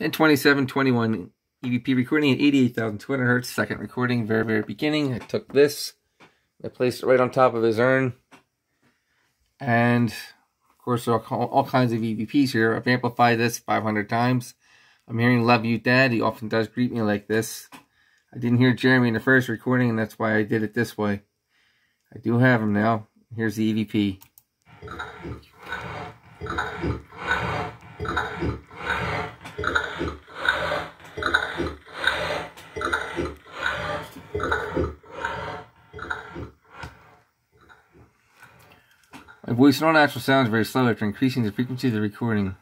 10/27/21 EVP recording at 88,200 hertz. Second recording, very beginning. I took this, I placed it right on top of his urn, and of course there are all kinds of EVPs here. I've amplified this 500 times. I'm hearing "Love You, Dad." He often does greet me like this. I didn't hear Jeremy in the first recording, and that's why I did it this way. I do have him now. Here's the EVP. My voice and all natural sounds very slow after increasing the frequency of the recording.